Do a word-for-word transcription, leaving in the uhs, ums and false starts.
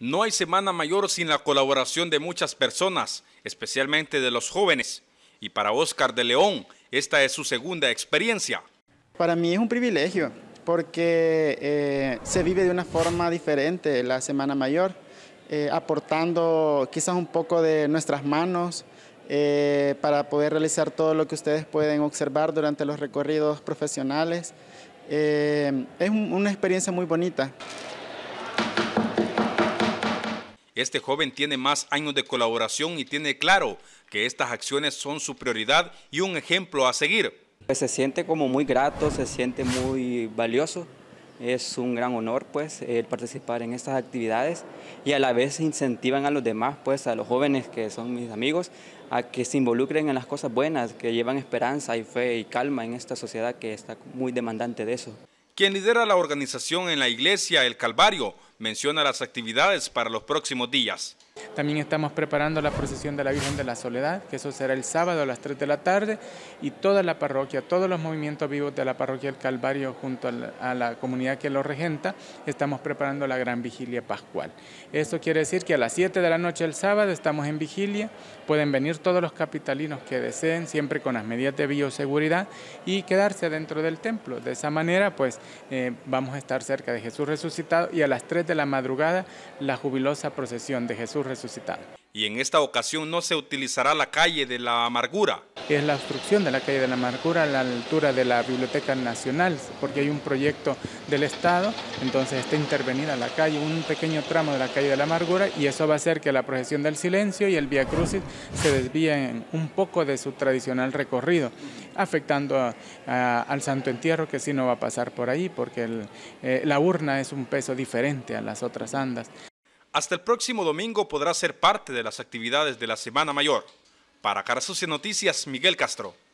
No hay Semana Mayor sin la colaboración de muchas personas, especialmente de los jóvenes. Y para Oscar de León, esta es su segunda experiencia. Para mí es un privilegio, porque eh, se vive de una forma diferente la Semana Mayor, eh, aportando quizás un poco de nuestras manos eh, para poder realizar todo lo que ustedes pueden observar durante los recorridos profesionales. Eh, es un, una experiencia muy bonita. Este joven tiene más años de colaboración y tiene claro que estas acciones son su prioridad y un ejemplo a seguir. Pues se siente como muy grato, se siente muy valioso. Es un gran honor pues el participar en estas actividades y a la vez incentivan a los demás, pues a los jóvenes que son mis amigos, a que se involucren en las cosas buenas, que llevan esperanza y fe y calma en esta sociedad que está muy demandante de eso. Quien lidera la organización en la iglesia El Calvario menciona las actividades para los próximos días. También estamos preparando la procesión de la Virgen de la Soledad, que eso será el sábado a las tres de la tarde, y toda la parroquia, todos los movimientos vivos de la parroquia del Calvario junto a la, a la comunidad que lo regenta, estamos preparando la gran vigilia pascual. Eso quiere decir que a las siete de la noche del sábado estamos en vigilia, pueden venir todos los capitalinos que deseen, siempre con las medidas de bioseguridad, y quedarse dentro del templo. De esa manera, pues, eh, vamos a estar cerca de Jesús resucitado, y a las tres de la madrugada, la jubilosa procesión de Jesús resucitado. Y en esta ocasión no se utilizará la calle de la Amargura. Es la obstrucción de la calle de la Amargura a la altura de la Biblioteca Nacional, porque hay un proyecto del Estado, entonces está intervenida la calle, un pequeño tramo de la calle de la Amargura, y eso va a hacer que la procesión del silencio y el Vía Crucis se desvíen un poco de su tradicional recorrido, afectando a, a, al Santo Entierro, que sí no va a pasar por ahí, porque el, eh, la urna es un peso diferente a las otras andas. Hasta el próximo domingo podrá ser parte de las actividades de la Semana Mayor. Para Cara Sucia Noticias, Miguel Castro.